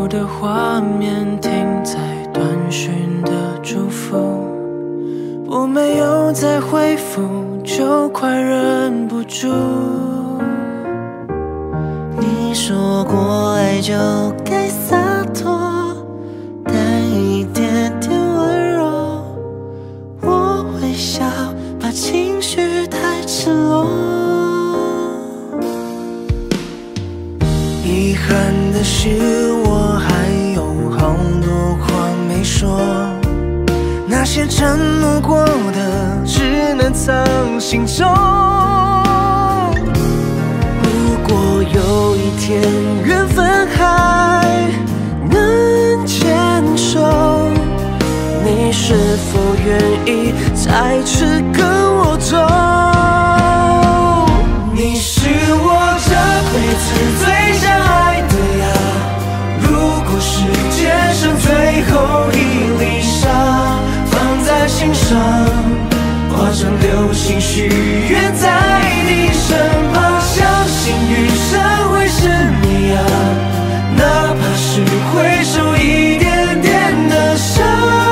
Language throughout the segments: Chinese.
的画面停在短讯的祝福，我没有再回复，就快忍不住。 你说过爱就该洒脱，带一点点温柔。我微笑，怕情绪太赤裸。遗憾的是，我还有好多话没说，那些承诺过的，只能藏心中。如果有一天缘分还能牵手，你是否愿意再次跟我走？你是我这辈子最想爱的呀，如果世界剩最后一粒沙，放在心上，化成流星许愿在你身旁，相信余生会是你啊，哪怕是会受一点点的伤，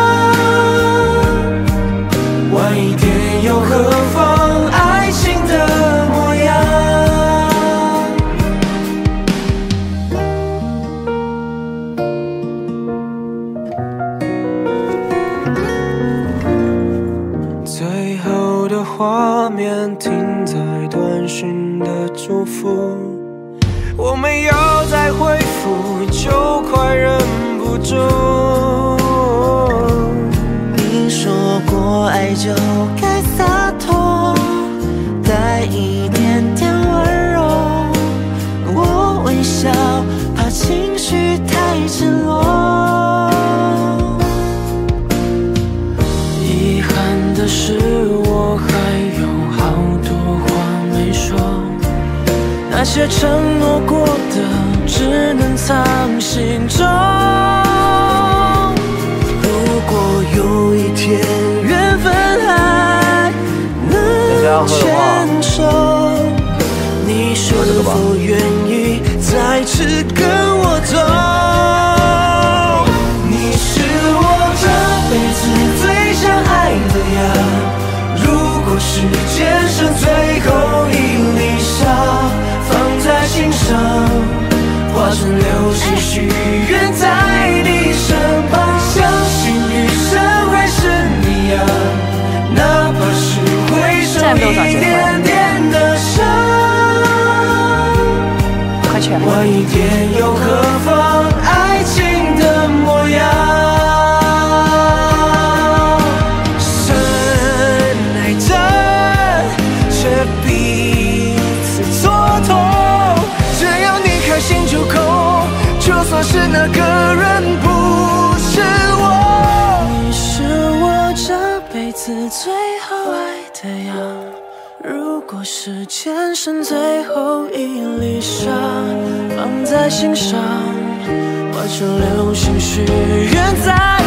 晚一点又何妨，爱情的模样。 最后的画面停在短讯的祝福，我没有再回复，就快忍不住。 你说过爱就该洒脱，带一点点温柔。我微笑，怕情绪太赤裸。 遗憾的是，我还有好多话没说，那些承诺过的，只能藏心中。 如果有一天缘分还能牵手，你是否愿意再次跟我走？你是我这辈子最想爱的呀，如果世间剩最后一粒沙，放在心上，化成流星许愿在你身旁，相信余生会是你啊，哪怕是会受一点点的伤，晚一点又何妨，爱情的模样。深爱着，却彼此蹉跎，只要你开心就够，就算是那个人不是我。 你是我这辈子最后爱的呀，如果世间剩最后一粒沙，放在心上，化成流星许愿在